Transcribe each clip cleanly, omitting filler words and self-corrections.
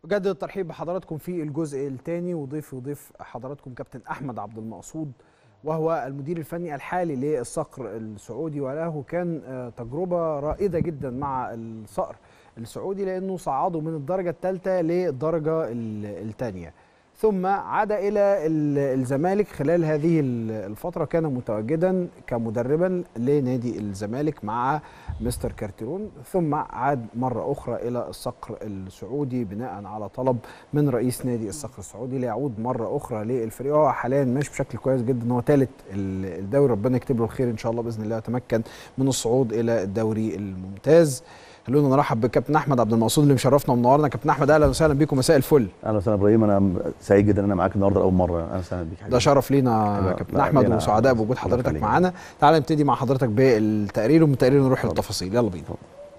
بجد الترحيب بحضراتكم في الجزء الثاني، وضيف حضراتكم كابتن أحمد عبد المقصود، وهو المدير الفني الحالي للصقر السعودي، وله كان تجربة رائدة جدا مع الصقر السعودي، لأنه صعده من الدرجة الثالثة للدرجة الثانية، ثم عاد إلى الزمالك. خلال هذه الفترة كان متواجدا كمدربا لنادي الزمالك مع مستر كارتيرون، ثم عاد مرة أخرى إلى الصقر السعودي بناء على طلب من رئيس نادي الصقر السعودي ليعود مرة أخرى للفريق. وهو حاليا ماشي بشكل كويس جدا، هو ثالث الدوري، ربنا يكتب له الخير إن شاء الله بإذن الله، يتمكن من الصعود إلى الدوري الممتاز. خلونا نرحب بكابتن احمد عبد المقصود اللي مشرفنا ومنورنا. كابتن احمد اهلا وسهلا بيكم، مساء الفل. اهلا وسهلا ابراهيم، انا سعيد جدا ان انا معاك النهارده اول مره. اهلا وسهلا بيك حبيبي. ده شرف لينا كابتن احمد، وسعداء بوجود حضرتك معانا. تعال نبتدي مع حضرتك بالتقرير، ومن التقرير نروح للتفاصيل. يلا بينا.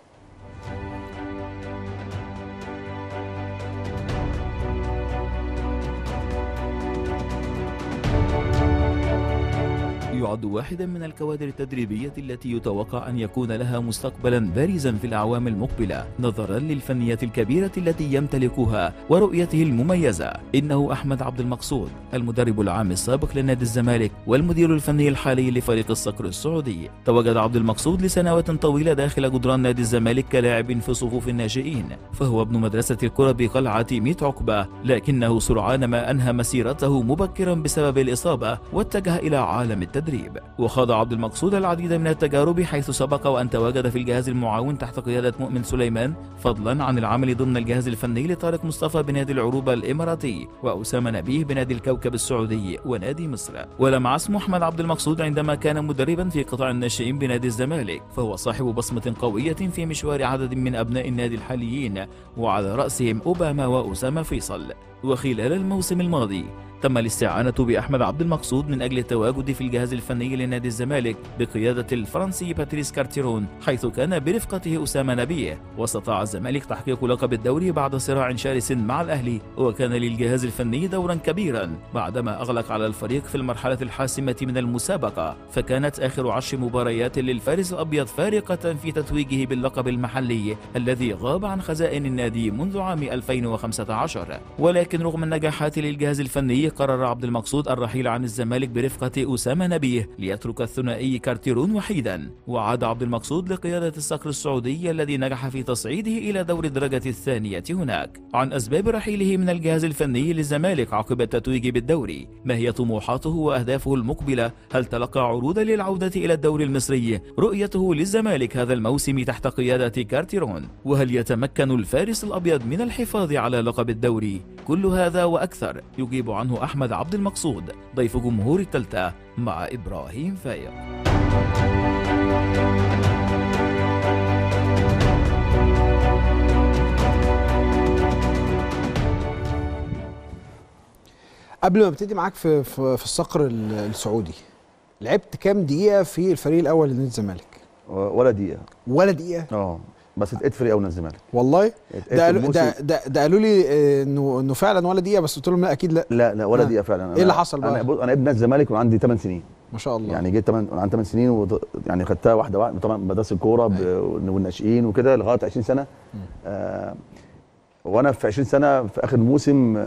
يعد واحدا من الكوادر التدريبية التي يتوقع أن يكون لها مستقبلا بارزا في الأعوام المقبلة نظرا للفنية الكبيرة التي يمتلكها ورؤيته المميزة. إنه أحمد عبد المقصود المدرب العام السابق لنادي الزمالك والمدير الفني الحالي لفريق الصقر السعودي. تواجد عبد المقصود لسنوات طويلة داخل جدران نادي الزمالك كلاعب في صفوف الناشئين، فهو ابن مدرسة الكرة بقلعة ميت عقبة، لكنه سرعان ما أنهى مسيرته مبكرا بسبب الإصابة واتجه إلى عالم التدريب. وخاض عبد المقصود العديد من التجارب، حيث سبق وأن تواجد في الجهاز المعاون تحت قيادة مؤمن سليمان، فضلا عن العمل ضمن الجهاز الفني لطارق مصطفى بنادي العروبة الإماراتي، وأسامة نبيه بنادي الكوكب السعودي ونادي مصر. ولمع اسم أحمد عبد المقصود عندما كان مدربا في قطاع الناشئين بنادي الزمالك، فهو صاحب بصمة قوية في مشوار عدد من أبناء النادي الحاليين، وعلى رأسهم أوباما وأسامة فيصل. وخلال الموسم الماضي تم الاستعانة بأحمد عبد المقصود من أجل التواجد في الجهاز الفني لنادي الزمالك بقيادة الفرنسي باتريس كارتيرون، حيث كان برفقته أسامة نبيه. واستطاع الزمالك تحقيق لقب الدوري بعد صراع شرس مع الأهلي، وكان للجهاز الفني دورا كبيرا بعدما أغلق على الفريق في المرحلة الحاسمة من المسابقة، فكانت آخر 10 مباريات للفارس الأبيض فارقة في تتويجه باللقب المحلي الذي غاب عن خزائن النادي منذ عام 2015. ولكن رغم النجاحات للجهاز الفني، قرر عبد المقصود الرحيل عن الزمالك برفقة أسامة نبيه ليترك الثنائي كارتيرون وحيدا. وعاد عبد المقصود لقيادة الصقر السعودي الذي نجح في تصعيده إلى دور الدرجة الثانية هناك. عن أسباب رحيله من الجهاز الفني للزمالك عقب التتويج بالدوري، ما هي طموحاته وأهدافه المقبلة؟ هل تلقى عروضا للعودة إلى الدوري المصري؟ رؤيته للزمالك هذا الموسم تحت قيادة كارتيرون؟ وهل يتمكن الفارس الأبيض من الحفاظ على لقب الدوري؟ كل هذا وأكثر يجيب عنه أحمد عبد المقصود، ضيف جمهور التالتة، مع إبراهيم فايق. قبل ما ابتدي معاك في الصقر السعودي، لعبت كام دقيقة في الفريق الأول لنادي الزمالك؟ ولا دقيقه. ولا دقيقة؟ بس اتقيت فريق اول من الزمالك والله. ده قالوا لي انه فعلا ولا دقيقة، بس قلت لهم لا اكيد لا. لا ولا دقيقه فعلا. ايه اللي حصل بقى؟ انا ابن نادي الزمالك وعندي 8 سنين ما شاء الله. يعني جيت عندي 8 سنين يعني خدتها واحده واحده، طبعا مدرسه الكوره والناشئين وكده لغايه 20 سنه. وانا في 20 سنه في اخر الموسم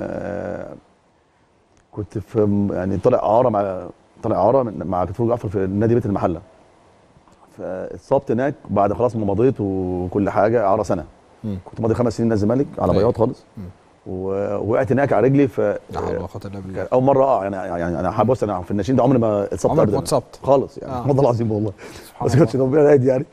كنت في يعني طالع اعاره مع دكتور جعفر في نادي بيت المحله، فاتصبت هناك بعد خلاص ما مضيت وكل حاجه اعاره سنه. كنت ماضي 5 سنين نادي الزمالك على بياض خالص، ووقعت هناك على رجلي. اول مره يعني انا حابب، بص انا في الناشئين ده عمري ما اتصبت ابدا. عمرك ما اتصبت خالص يعني والله العظيم والله، بس كنتش ربنا رايد يعني.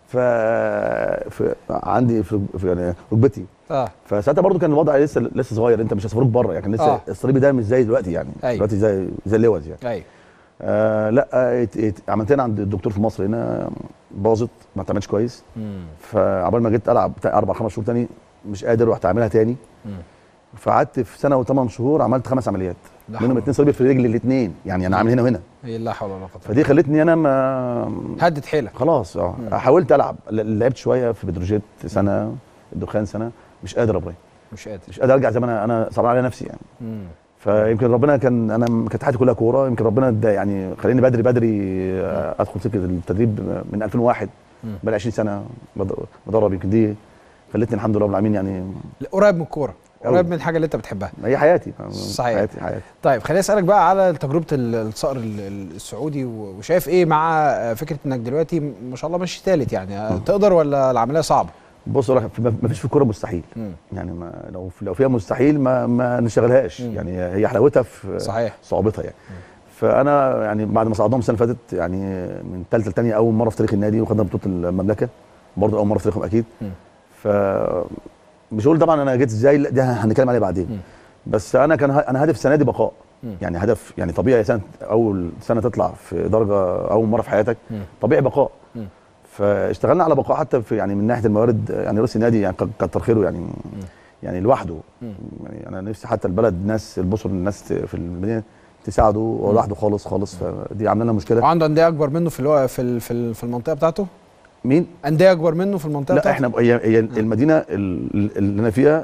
عندي في يعني ركبتي. فساعتها برضو كان الوضع لسه صغير، انت مش هسافروك بره يعني، كان لسه الصليبي ده مش زي دلوقتي يعني. دلوقتي زي اللوز يعني. ايوه. لا عملتها عند الدكتور في مصر هنا، باظت ما اتعملش كويس. فعبال ما جيت العب 4-5 شهور تاني مش قادر، رحت اعملها تاني. فقعدت في سنه و8 شهور عملت 5 عمليات، منهم 2 صليبي في رجلي الاثنين، يعني انا عامل هنا وهنا. لا حول ولا قوه. فدي خلتني انا ما هدت حيلك خلاص. حاولت العب، لعبت شويه في بتروجيت سنه، الدخان سنه، مش قادر يا ابراهيم، مش قادر ارجع زي ما انا صعبان على نفسي يعني. فيمكن ربنا كانت حياتي كلها كوره، يمكن ربنا يعني خليني بدري ادخل سكه التدريب من 2001. بقى 20 سنه بدرب، يمكن دي خلتني الحمد لله رب العالمين يعني قريب من الكوره. قريب من الحاجه اللي انت بتحبها. ما هي حياتي. صحيح. حياتي. طيب خليني اسالك بقى على تجربه الصقر السعودي، وشايف ايه مع فكره انك دلوقتي ما شاء الله ماشي ثالث يعني، تقدر ولا العمليه صعبه؟ بص ما فيش في الكوره مستحيل. يعني لو فيها مستحيل ما نشغلهاش. يعني هي حلاوتها في صحيح صعوبتها يعني. فانا يعني بعد ما صعدناهم السنه اللي فاتت يعني من ثالثه لثانيه اول مره في تاريخ النادي، وخدنا بطوله المملكه برضه اول مره في تاريخهم اكيد. ف مش هقول طبعا انا جيت ازاي، دي هنتكلم عليها بعدين. بس انا هدف السنه دي بقاء. يعني هدف يعني طبيعي سنه اول سنه تطلع في درجه اول مره في حياتك، طبيعي بقاء. فاشتغلنا على بقاء حتى في يعني من ناحيه الموارد. يعني رئيس النادي يعني كتر خيره يعني يعني لوحده. يعني انا نفسي حتى البلد الناس البصر الناس في المدينه تساعده، هو لوحده خالص خالص. فدي عامله لنا مشكله. وعنده انديه اكبر منه في المنطقه بتاعته؟ مين؟ انديه اكبر منه في المنطقه لا بتاعته؟ احنا هي المدينه اللي انا فيها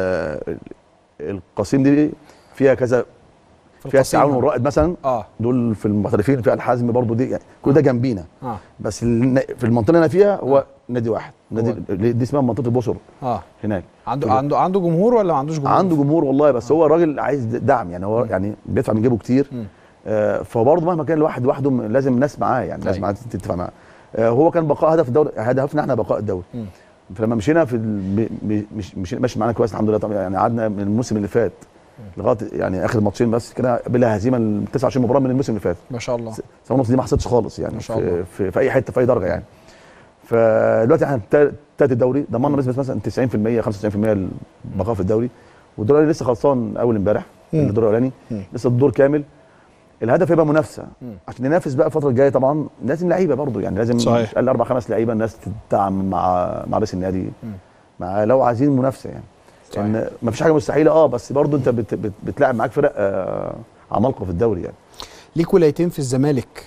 القصيم دي فيها كذا، فيها التعاون والرائد مثلا. دول في المحترفين، فيها الحزم برضو دي يعني كل ده جنبينا. بس في المنطقه اللي انا فيها هو نادي واحد، نادي دي اسمها منطقه البصر. هناك عنده جمهور ولا ما عندوش جمهور؟ عنده جمهور والله، بس هو الراجل عايز دعم يعني. هو يعني بيدفع من جيبه كتير. فبرضه مهما كان الواحد لوحده لازم ناس معاه يعني، لازم تدفع معاه. هو كان بقاء هدف الدوري، هدفنا احنا بقاء الدوري. فلما مشينا في مش ماشي معانا كويس الحمد لله طبعا. يعني قعدنا من الموسم اللي فات لغايه يعني اخر ماتشين بس كده بلا هزيمه 29 مباراه من الموسم اللي فات. ما شاء الله. سنه ونص دي ما حصلتش خالص يعني، ما شاء الله. في اي حته في اي درجه يعني. فدلوقتي احنا تالت الدوري، ضمننا نسبه مثلا 90% 95% البقاء في الدوري. والدور الاولاني لسه خلصان اول امبارح. الدور الاولاني لسه الدور كامل. الهدف يبقى منافسه عشان ننافس بقى الفتره الجايه. طبعا لازم لعيبه برضو يعني، لازم صحيح. اقل 4 5 لعيبه الناس تدعم مع رئيس النادي، مع لو عايزين منافسه يعني. لان ما فيش حاجه مستحيله بس برضو انت بتلاعب معاك فرق عمالقه في الدوري يعني. ليك ولايتين في الزمالك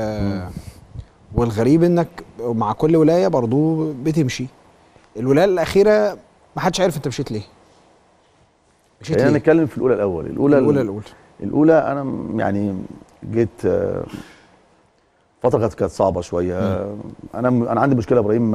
والغريب انك مع كل ولايه برضو بتمشي. الولايه الاخيره ما حدش عارف انت مشيت ليه. خلينا نتكلم في الاولى الاول. الاولى انا يعني جيت فتره كانت صعبه شويه. انا عندي مشكله يا ابراهيم.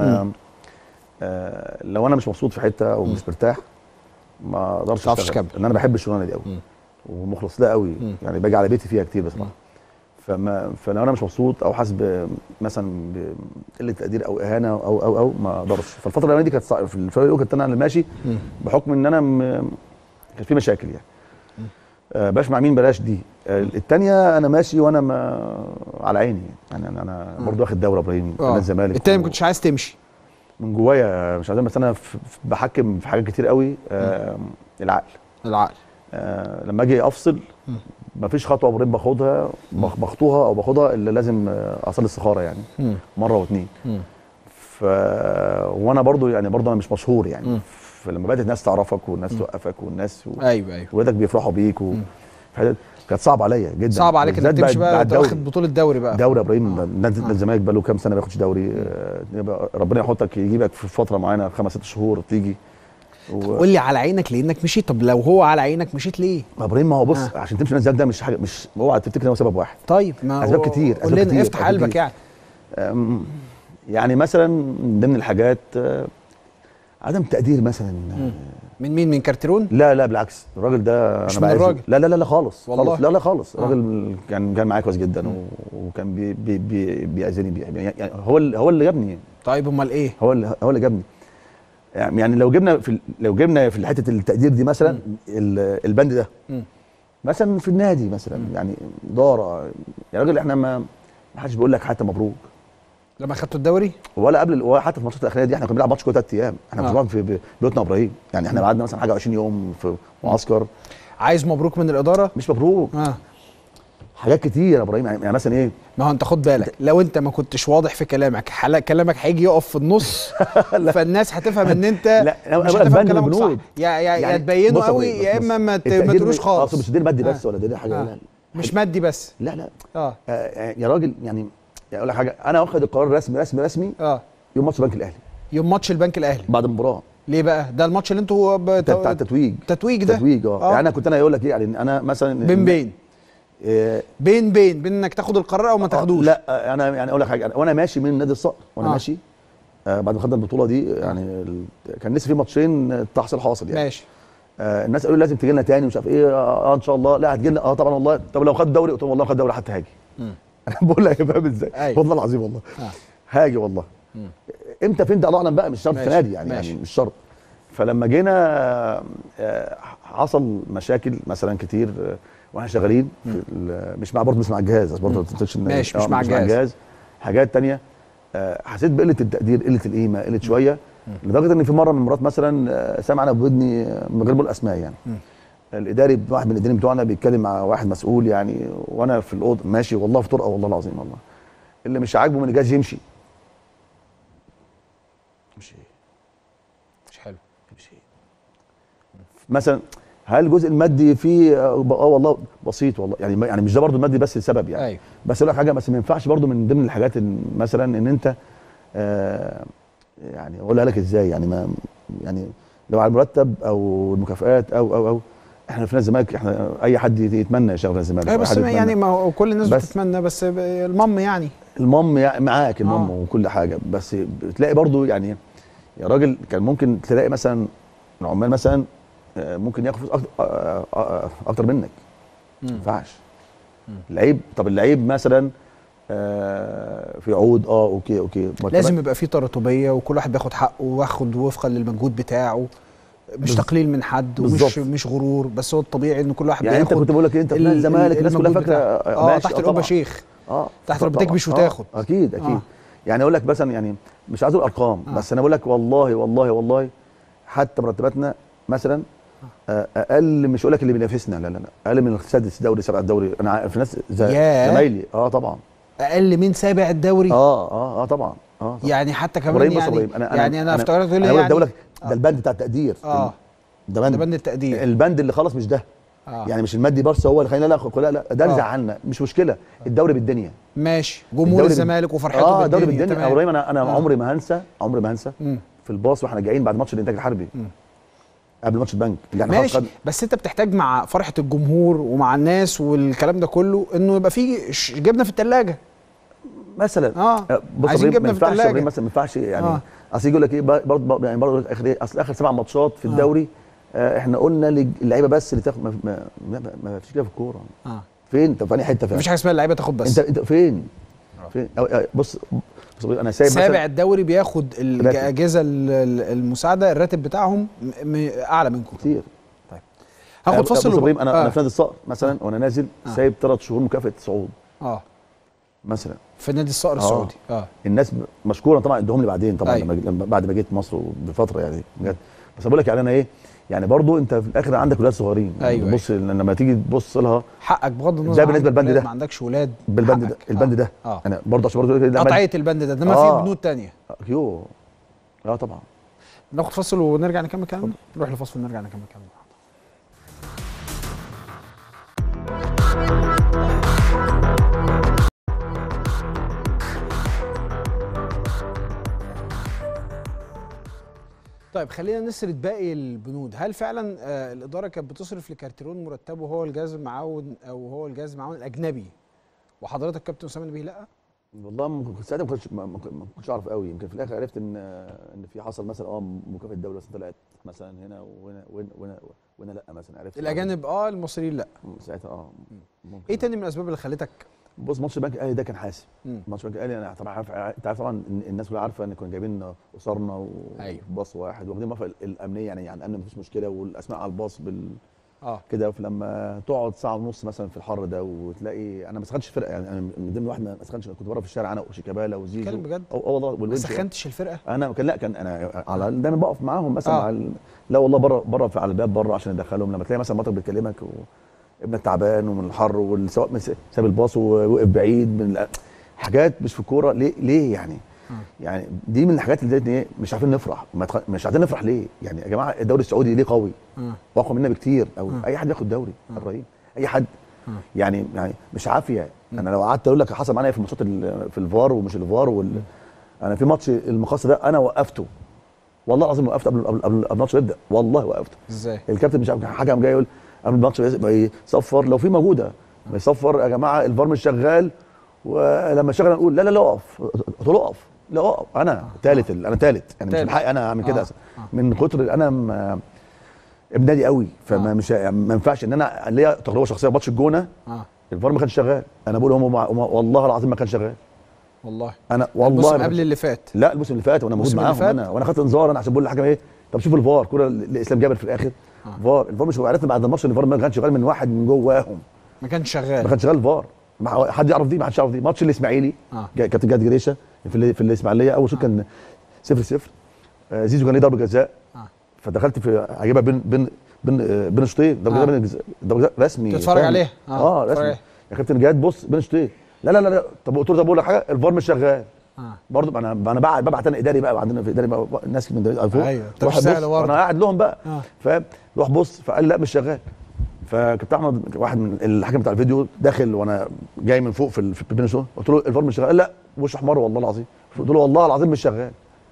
لو انا مش مبسوط في حته او مش مرتاح ما اقدرش اشتغل. لان انا بحب الشغلانه دي قوي ومخلص لها قوي. يعني باجي على بيتي فيها كتير بصراحه. فلو انا مش مبسوط او حاسس مثلا بقله تقدير او اهانه او ما اقدرش. فالفتره الاولانيه دي كانت صعبه. في الفتره الاولى كنت انا اللي ماشي بحكم ان انا كان في مشاكل يعني. باش مع مين بلاش دي. الثانيه انا ماشي وانا على عيني يعني. انا برضو واخد دوره ابراهيم نادي الزمالك. الثانيه ما كنتش عايز تمشي من جوايا، مش عايز، بس انا بحكم في حاجات كتير قوي. العقل لما اجي افصل مفيش خطوه ابراهيم باخدها الا لازم اصلي استخاره يعني مره واثنين. وانا برضو انا مش مشهور يعني. فلما بدات الناس تعرفك والناس توقفك والناس ايوه ولادك بيفرحوا بيك كانت صعبه عليا جدا. صعب عليك انك تمشي بقى تاخد بطوله دوري بقى. دوري يا ابراهيم. نادي الزمالك بقى له كام سنه ما بياخدش دوري. ربنا يحطك يجيبك في فتره معينه 5 6 شهور تيجي. قول لي على عينك لانك مشيت. طب لو هو على عينك مشيت ليه؟ يا ابراهيم ما هو بص عشان تمشي نادي ده مش حاجه، مش اوعى تفتكر ان هو سبب واحد. طيب ما اسباب كتير. قول لنا افتح قلبك يعني. يعني مثلا من ضمن الحاجات عدم تقدير مثلا. من مين؟ من كارتيرون؟ لا بالعكس. الراجل ده مش من الراجل. لا خالص والله. لا خالص. الراجل كان معايا كويس جدا وكان بيعزني يعني هو اللي جابني. طيب امال ايه؟ هو اللي جابني. يعني لو جبنا في حته التقدير دي مثلا البند ده مثلا في النادي مثلا يعني اداره يا راجل. احنا ما حدش بيقول لك حتى مبروك لما خدتوا الدوري ولا قبل ولا حتى في الماتشات الاخرانيه دي. احنا كنا بنلعب ماتش كل 3 ايام. احنا كنا بنلعب في بيوتنا ابراهيم يعني. احنا قعدنا مثلا حاجه 20 يوم في معسكر. عايز مبروك من الاداره؟ مش مبروك. حاجات كتير يا ابراهيم. يعني مثلا ايه؟ ما هو انت خد بالك لو انت ما كنتش واضح في كلامك هيجي يقف في النص فالناس هتفهم ان انت مش هتفهم كلامك صح. يا تبينه قوي يا اما ما تقولوش خالص. مش دليل مادي بس ولا دليل حاجه. لا مش مادي بس. لا يا راجل يعني اقول لك حاجه. انا واخد القرار رسمي يوم ماتش البنك الاهلي. يوم ماتش البنك الاهلي بعد المباراه. ليه بقى؟ ده الماتش اللي انتوا بتاع التتويج. التتويج ده يعني انا كنت اقول لك ايه يعني. انا مثلا بين انك تاخد القرار او ما تاخدوش. لا انا يعني اقول لك حاجه. وانا ماشي من نادي الصقر وانا ماشي بعد ما خدنا البطوله دي يعني كان لسه في ماتشين تحصيل حاصل يعني. ماشي. الناس قالوا لي لازم تجي لنا تاني ومش عارف ايه. ان شاء الله. لا هتجي لنا طبعا والله. طب لو خد دوري؟ قلت لهم والله خد دوري حتى هاجي. انا بقول لك فاهم ازاي؟ أيوة. والله العظيم والله هاجي والله. امتى فين ده الله اعلم بقى، مش شرط السنه دي يعني مش شرط. فلما جينا حصل مشاكل مثلا كتير واحنا شغالين مش مع برضه مش مع الجهاز برضه ماشي مش مع الجهاز. حاجات تانية حسيت بقله التقدير، قله القيمه، قله شويه، لدرجه ان في مره من المرات مثلا سامع انا بودني من غير ما اقول اسماء يعني الاداري، واحد من الاداريين بتوعنا بيتكلم مع واحد مسؤول يعني، وانا في الاوضه ماشي والله في طرقه والله العظيم والله اللي مش عاجبه من الجهاز يمشي. مش حلو. مثلا هل الجزء المادي فيه والله بسيط والله يعني مش ده برضه المادي بس السبب يعني. أيوة. بس اقول لك حاجه، بس ما ينفعش برضه من ضمن الحاجات مثلا ان انت يعني اقولها لك ازاي يعني ما يعني لو على المرتب او المكافآت او احنا في نادي الزمالك، احنا اي حد يتمنى يشتغل في الزمالك. بس يعني ما هو كل الناس بتتمنى، بس المام يعني معاك المام وكل حاجه، بس بتلاقي برضه يعني يا راجل كان ممكن تلاقي مثلا العمال مثلا ممكن ياخد فلوس اكتر منك. ما ينفعش. اللعيب، طب اللعيب مثلا في عقود اوكي لازم يبقى في تراتبيه وكل واحد بياخد حقه واخد وفقا للمجهود بتاعه، مش تقليل من حد ومش غرور، بس هو الطبيعي ان كل واحد يعني بياخد. انت كنت بقول لك انت في نادي الزمالك الناس كلها فاكره تحت القبه شيخ، تحت القبه تكبش وتاخد. اكيد يعني اقول لك مثلا يعني مش عايز اقول ارقام بس انا بقول لك والله حتى مرتباتنا مثلا اقل، مش هقول لك اللي بينافسنا، لا اقل من السادس دوري، سبع الدوري. انا في ناس زمايلي طبعا اقل من سابع الدوري. طبعا يعني حتى كمان يعني انا افتكرت تقول لي يعني ده البند بتاع التقدير. ده بند التقدير، البند اللي خلاص مش ده. يعني مش المادي بس هو اللي خلينا لا ده اللي زعلنا، مش مشكله. الدوري بالدنيا ماشي، جمهور الزمالك وفرحته بالدنيا. الدوري بالدنيا. ابراهيم انا عمري ما هنسى في الباص واحنا جايين بعد ماتش الانتاج الحربي قبل ماتش البنك اللي احنا ماشي، بس انت بتحتاج مع فرحه الجمهور ومع الناس والكلام ده كله انه يبقى في جبنه في الثلاجه مثلا. بص عايزين جبنه في الثلاجه مثلا ما ينفعش يعني. اصل يقول لك ايه برضه يعني برضه اخر 7 ماتشات في الدوري احنا قلنا للعيبه بس اللي تاخد. ما فيش كده في الكوره. فين؟ طب في انهي حته؟ مفيش حاجه اسمها اللعيبه تاخد بس. انت فين؟ بص انا سايب سابع الدوري بياخد الاجهزه المساعده الراتب بتاعهم اعلى منكم كتير. طيب هاخد فاصل. انا في نادي الصقر مثلا وانا نازل سايب 3 شهور مكافاه صعود مثلا في نادي الصقر السعودي. الناس مشكوره طبعا ادهم لي بعدين طبعا. أيوة. بعد ما جيت مصر بفتره يعني بجد. بس بقول لك يعني انا ايه يعني برضو انت في الاخر عندك ولاد صغيرين. أيوة. بص لما تيجي تبص لها حقك بغض النظر. ده بالنسبه للبند ده ما عندكش ولاد بالبند ده. البند ده انا برضو عشان برضو قطعيه البند ده انما في بنود ثانيه. طبعا. ناخد فاصل ونرجع نكمل كلامنا. نروح لفاصل ونرجع نكمل كلامنا. طيب خلينا نسرد باقي البنود. هل فعلا الاداره كانت بتصرف لكارتيرون مرتبه هو الجهاز المعاون او هو الجهاز المعاون الاجنبي وحضرتك كابتن اسامه نبيه لا؟ والله ساعتها ما كنتش اعرف قوي. يمكن في الاخر عرفت ان في حصل مثلا مكافاه الدوله طلعت مثلا هنا وهنا لا مثلا. عرفت الاجانب المصريين لا ساعتها. ايه تاني من الاسباب اللي خلتك؟ بص ماتش البنك الاهلي ده كان حاسم. ماتش البنك الاهلي انا طبعا انت عارف طبعا الناس كلها عارفه ان كنا جايبين اسرنا وباص واحد واخدين موافقه الامنيه يعني ان مفيش مشكله والاسماء على الباص كده. فلما تقعد ساعه ونص مثلا في الحر ده وتلاقي انا ما سخنتش الفرقه يعني. انا من ضمن واحد ما سخنتش، كنت بره في الشارع انا وشيكابالا وزيزو. كلام بجد؟ والله ما سخنتش الفرقه؟ انا كان انا على دايما بقف معاهم مثلا لا والله بره على الباب بره عشان ادخلهم. لما تلاقي مثلا مطر بيكلمك ابنك تعبان ومن الحر والسواق ساب الباص ووقف بعيد من حاجات مش في الكوره. ليه يعني؟ يعني دي من الحاجات اللي ايه مش عارفين نفرح. مش عارفين نفرح ليه؟ يعني يا جماعه الدوري السعودي ليه قوي واقوى منا بكتير. او اي حد ياخد دوري ابراهيم اي حد يعني مش عافيه. انا لو قعدت اقول لك حصل معايا في الماتشات في الفار ومش الفار انا في ماتش المخصص ده انا وقفته والله العظيم. وقفت قبل الماتش يبدا والله وقفته. ازاي؟ الكابتن مش عارف حاجه قام جاي يقول قبل الماتش يصفر لو في موجوده يصفر يا جماعه الفار مش شغال. ولما شغل نقول لا اقف. قلت له اقف. لا اقف انا ثالث يعني مش الحق انا اعمل كده من كتر انا ابن نادي قوي، فما مش ما ينفعش ان انا ليا تجربه شخصيه ماتش الجونه الفار ما كانش شغال. انا بقول هم والله العظيم ما كان شغال. والله انا والله الموسم قبل اللي فات. لا الموسم اللي فات وانا موجود معاهم وانا خدت انذار انا عشان بقول للحكم ايه طب شوف الفار كوره لاسلام جابر في الاخر. الفار مش عرفنا بعد الماتش ان الفار ما كانش شغال من واحد من جواهم. ما كانش شغال الفار. حد يعرف دي؟ ما حدش يعرف دي. ماتش الاسماعيلي كابتن جاد جريشه في الاسماعيليه اول شوط كان 0-0. زيزو كان ليه ضربه جزاء فدخلت في هجيبها بين الشوطين ضربه جزاء رسمي تتفرج عليها رسمي يا كابتن جاد بص بين الشوطين لا طب قلت له بقول لك حاجه الفار مش شغال برضه انا ببعت انا اداري بقى عندنا في اداري بقى الناس من فوق ايوه روح بص انا قاعد لهم بقى فاهم روح بص فقال لا مش شغال. فكابتن احمد واحد من الحكم بتاع الفيديو داخل وانا جاي من فوق في بين الشوط قلت له الفار مش شغال. قال لا وش احمر والله العظيم. قلت له والله العظيم مش شغال.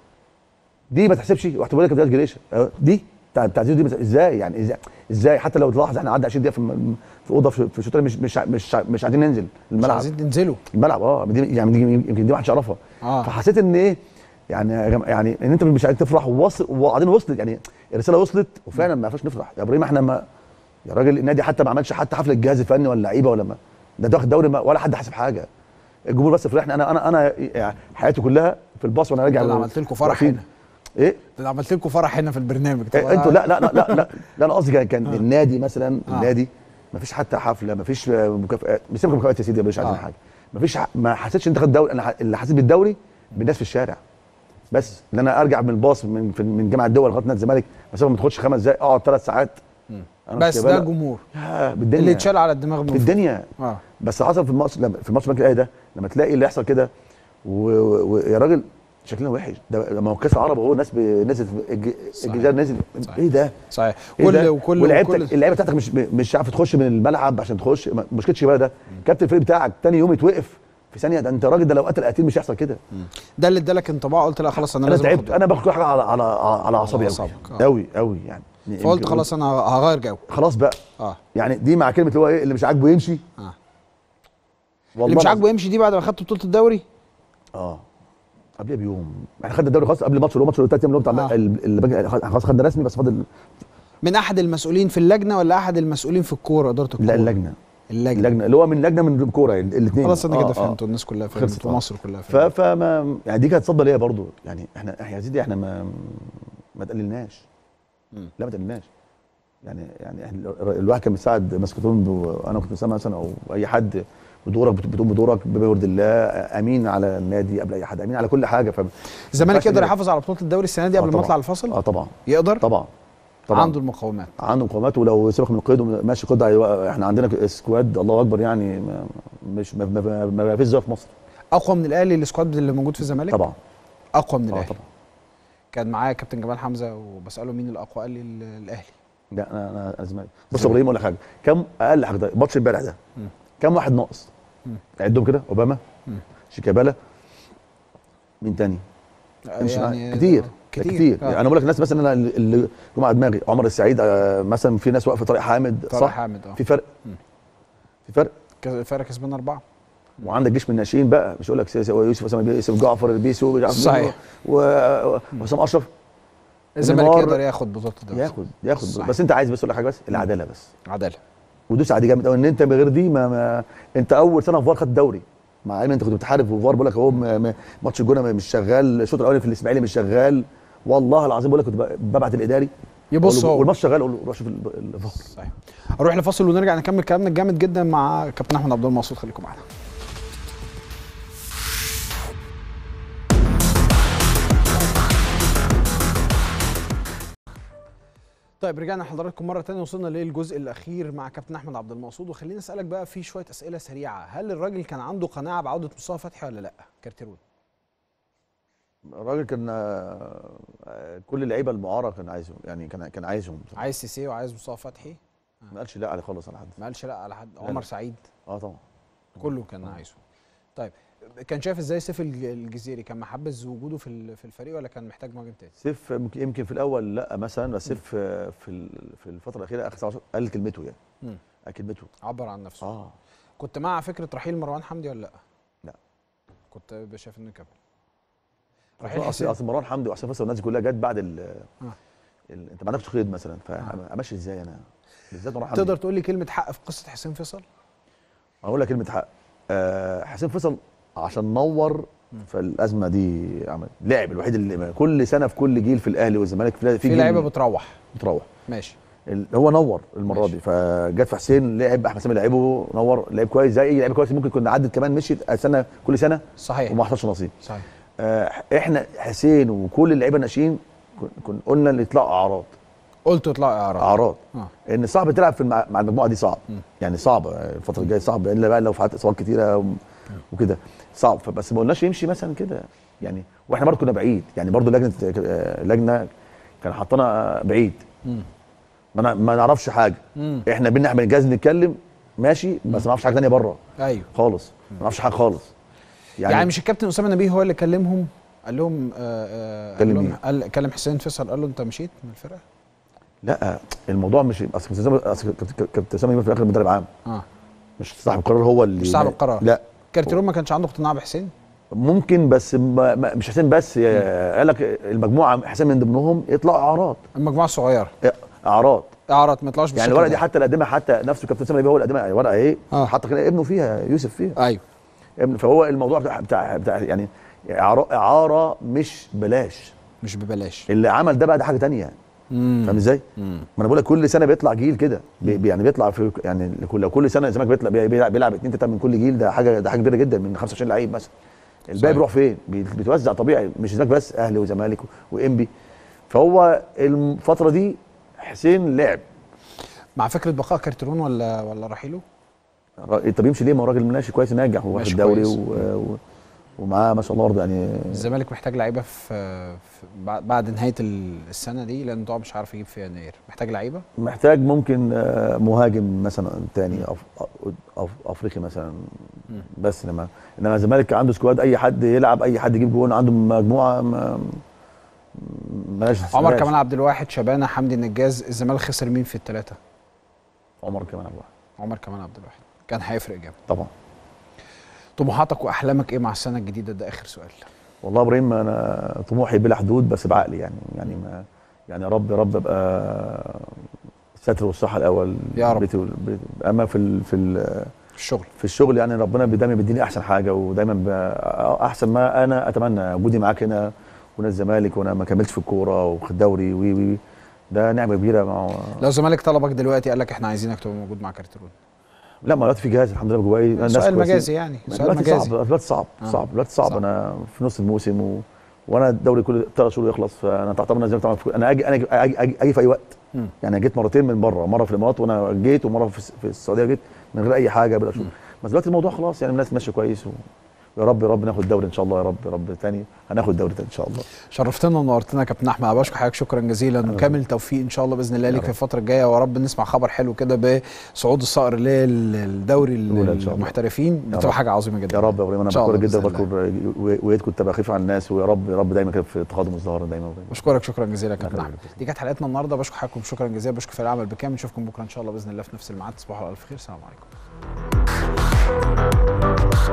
دي ما تحسبش رحت بقول لك كابتن جريشه دي بتاع زيزو دي ازاي يعني ازاي حتى لو تلاحظ احنا قعدنا 20 دقيقه في اوضه في الشوط مش عايزين ننزل الملعب. مش عايزين تنزلوا الملعب دي يعني يمكن دي ما حدش يعرفها. فحسيت ان ايه يعني ان انت مش عايز تفرح وبعدين وصلت يعني الرساله وصلت وفعلا ما فيش نفرح يا ابراهيم. احنا ما يا راجل النادي حتى ما عملش حتى حفله الجهاز الفني ولا لعيبه ولا ما ده واخد دوري ولا حد حاسب حاجه. الجمهور بس فرحنا. انا يعني حياتي كلها في الباص وانا راجع. انا عملت لكم فرح هنا ايه؟ ده عملت لكم فرح هنا في البرنامج. انتوا لا انا قصدي كان النادي مثلا النادي ما فيش حتى حفله ما فيش مكافئات مش مكافئات يا سيدي مش عايزين حاجه ما فيش ما حسيتش انت خدت دوري. انا اللي حسيت بالدوري بالناس في الشارع بس ان انا ارجع من الباص من جامعه الدول لغايه نادي الزمالك مسافه ما تاخدش 5 دقائق اقعد 3 ساعات بس ده جمهور اللي اتشال على الدماغ في الدنيا. بس حصل في الماتش البنك الاهلي ده لما تلاقي اللي يحصل كده ويا راجل شكلنا وحش. ده لما هو كاس العرب اهو ناس نزلت الجزائر نزل ايه ده صحيح وكل اللعيبه بتاعتك مش عارفه تخش من الملعب عشان تخش مشكله شيبه ده كابتن الفريق بتاعك تاني يوم يتوقف في ثانيه. ده انت راجل ده لو قتل مش هيحصل كده. ده اللي ادالك انطباع قلت لا خلاص انا لازم تعبت. انا باخد كل حاجه على اعصابي قوي يعني فقلت خلاص انا هغير جو خلاص بقى يعني دي مع كلمه اللي هو ايه اللي مش عاجبه يمشي. اللي مش عاجبه يمشي دي بعد ما خدت بطوله الدوري قبلها بيوم احنا خدنا الدوري خلاص قبل الماتش اللي هو ثلاث ايام اللي هو بتاع خلاص خدنا رسمي بس فاضل من احد المسؤولين في اللجنه ولا احد المسؤولين في الكوره اداره الكوره؟ لا اللجنه اللي هو من لجنه من الكوره الاثنين. خلاص انا كده فهمت الناس كلها فهمت في مصر كلها فهمت. فما يعني دي كانت صدمه ليا برضو يعني احنا يا سيدي احنا ما تقللناش لا ما تقللناش يعني الواحد كان مساعد مسكتون وانا كنت مساعد مثلا او اي حد بدورك بتقوم بدورك بما يرضي الله امين على النادي قبل اي حد امين على كل حاجه. الزمالك يقدر يحافظ على بطوله الدوري السنه دي قبل ما يطلع الفصل؟ طبعا يقدر طبعا عنده المقومات ولو سيبك من القيد ماشي قيد احنا عندنا سكواد الله اكبر يعني مش ما فيش زي في مصر. اقوى من الاهلي السكواد اللي موجود في الزمالك؟ طبعا اقوى من الاهلي طبعا. كان معايا كابتن جمال حمزه وبساله مين الاقوى قال لي الاهلي. لا انا الزمالك. بص يا ابراهيم اقول لك حاجه كم اقل حاجه ماتش امبارح ده كم واحد ناقص؟ عدهم كده اوباما شيكابالا مين تاني؟ يعني كتير. يعني انا بقول لك الناس مثلا اللي جم على دماغي عمر السعيد مثلا في ناس واقفه طارق حامد صح؟ في فرق فرق كسبان 4 وعندك جيش من الناشئين بقى مش هقول لك يوسف اسامه يوسف جعفر البيسو صحيح وحسام اشرف. الزمالك يقدر ياخد بطوله الدوري ياخد بس انت عايز بس اقول لك حاجه بس العداله بس عداله ودوس عادي جامد قوي ان انت بغير دي ما انت اول سنه في فار خدت الدوري مع ان انت كنت بتحارب في فار بقول لك اهو ماتش الجونه مش شغال الشوط الاولاني في الاسماعيلي مش شغال والله العظيم بقول لك كنت ببعت الاداري يبص هو والماتش شغال اقول له روح شوف الفار. صحيح. اروح لفاصل ونرجع نكمل كلامنا الجامد جدا مع كابتن احمد عبد المقصود. خليكم معانا. طيب رجعنا لحضراتكم مره ثانيه وصلنا للجزء الاخير مع كابتن احمد عبد المقصود وخليني اسالك بقى في شويه اسئله سريعه. هل الراجل كان عنده قناعه بعوده مصطفى فتحي ولا لا؟ كارتيرون الراجل كان كل اللعيبه المعاره كان عايزهم يعني كان عايزهم عايز سيسي وعايز مصطفى فتحي ما قالش لا عليه خالص على حد ما قالش لا على حد عمر سعيد طبعا كله كان عايزه. طيب كان شايف ازاي سيف الجزيري كان محبذ وجوده في الفريق ولا كان محتاج مهاجم تاني؟ سيف يمكن في الاول لا مثلا بس سيف في الفتره الاخيره اخر 17 قال كلمته يعني كلمته عبر عن نفسه. كنت مع فكره رحيل مروان حمدي ولا لا؟ لا كنت شايف انه يكمل اصل مروان حمدي وحسين فيصل والناس كلها جت بعد انت ما عندكش قيد مثلا، فامشي ازاي انا بالذات اروح تقدر تقول لي كلمه حق في قصه حسين فيصل؟ اقول لك كلمه حق. حسين فيصل عشان نور في الازمه دي، عمل لاعب الوحيد اللي كل سنه في كل جيل في الاهلي والزمالك في لعيبه بتروح ماشي. هو نور المره دي، فجت في حسين لعب، احمد سامي لعبه نور، لعب كويس زي اي لعيب كويس ممكن كنا عدت كمان مشيت سنه كل سنه صحيح وما حصلش نصيب. صحيح. احنا حسين وكل اللعيبه الناشئين كنا قلنا اللي يطلعوا اعراض، قلت يطلعوا اعراض ان صعب تلعب في مع المجموعه دي، صعب يعني صعب الفتره الجايه، صعب الا بقى لو في حالات اصابات كتيره وكده صعب. فبس ما قلناش يمشي مثلا كده يعني، واحنا برضه كنا بعيد يعني، برضه لجنه كان حاطانا بعيد، ما نعرفش حاجه. احنا بينا بنجهز نتكلم ماشي، بس ما نعرفش حاجه ثانيه بره. ايوه خالص ما نعرفش حاجه خالص يعني مش الكابتن اسامه نبيه هو اللي كلمهم قال لهم كلم حسين فيصل قال له انت مشيت من الفرقه؟ لا الموضوع مش اصل كابتن اسامه نبيه في الاخر مدرب عام، مش صاحب القرار، هو اللي مش صاحب القرار. لا كارتيرون ما كانش عنده اقتناع بحسين؟ ممكن، بس مش حسين بس، قال لك المجموعه حسين من ضمنهم يطلعوا اعراض، المجموعه الصغيره اعراض ما يطلعوش يعني. الورقه دي حتى اللي قدمها حتى نفسه كابتن اسامه نبيه هو اللي قدمها، الورقه ايه حتى كان ابنه فيها، يوسف فيها. ايوه ابن. فهو الموضوع بتاع يعني اعاره مش ببلاش اللي عمل ده بقى، ده حاجه ثانيه. فاهم ازاي؟ ما انا بقول لك كل سنه بيطلع جيل كده، يعني بيطلع في يعني لو كل سنه الزمالك بيلعب 2 3 من كل جيل، ده حاجه كبيره جدا من 25 لعيب مثلا. الباقي بيروح فين؟ بيتوزع طبيعي، مش الزمالك بس، اهلي وزمالك وانبي. فهو الفتره دي حسين لعب مع فكره بقاء كارتيرون ولا رحيله؟ طب يمشي ليه؟ ما هو راجل ماشي كويس ناجح وواخد دوري ومعاه ما شاء الله برضه يعني. الزمالك محتاج لعيبه في بعد نهايه السنه دي، لان طبعا مش عارف يجيب في يناير، محتاج لعيبه، محتاج ممكن مهاجم مثلا تاني افريقي مثلا. بس انما الزمالك عنده سكواد، اي حد يلعب، اي حد يجيب جون، عنده مجموعه مالهاش. عمر كمال عبد الواحد، شبانه، حمدي النجاز، الزمالك خسر مين في الثلاثه؟ عمر كمال عبد الواحد كان هيفرق جامد طبعا. طموحاتك واحلامك ايه مع السنه الجديده؟ ده اخر سؤال. والله يا ابراهيم انا طموحي بلا حدود، بس بعقلي يعني ما يعني يا رب ابقى الستر والصحه الاول يا رب. اما في الشغل يعني ربنا دايما بيديني احسن حاجه، ودايما احسن ما انا اتمنى. وجودي معاك هنا ونادي الزمالك وانا ما كملتش في الكوره وخد دوري وي ده نعمه كبيره. لو الزمالك طلبك دلوقتي قال لك احنا عايزينك تبقى موجود مع كارتيرون؟ لا، ما دلوقتي في جهاز الحمد لله جواي. سؤال مجازي يعني، سؤال مجازي. دلوقتي صعب. انا في نص الموسم وانا الدوري كل 3 شهور يخلص، فانا تعتبر نازل طبعا. انا اجي في اي وقت يعني. جيت مرتين من بره، مره في الامارات وانا جيت، ومره في السعوديه جيت من غير اي حاجه بلا شهور. بس دلوقتي الموضوع خلاص يعني، الناس ماشيه كويس يا رب ناخد الدوري ان شاء الله. يا رب تاني هناخد الدوري تاني ان شاء الله. شرفتنا ونورتنا يا كابتن احمد، بشكر حضرتك شكرا جزيلا، وكامل توفيق ان شاء الله باذن الله ليك في الفتره الجايه، ويا رب نسمع خبر حلو كده بصعود الصقر للدوري المحترفين. بتبقى حاجه عظيمه جدا. يا رب يا ابراهيم، انا بشكرك جدا، وبشكر ويدكم تبقى خفيف على الناس، ويا رب دايما كده في تقدم الظاهر دايما. بشكرك شكرا جزيلا يا كابتن احمد. دي كانت حلقتنا النهارده، بشكر حضراتكم شكرا جزيلا، بشكر فريق العمل بالكامل. نشوفكم بكره ان شاء الله باذن الله في نفس الميعاد. تصبحوا على الف خير، السلام عليكم.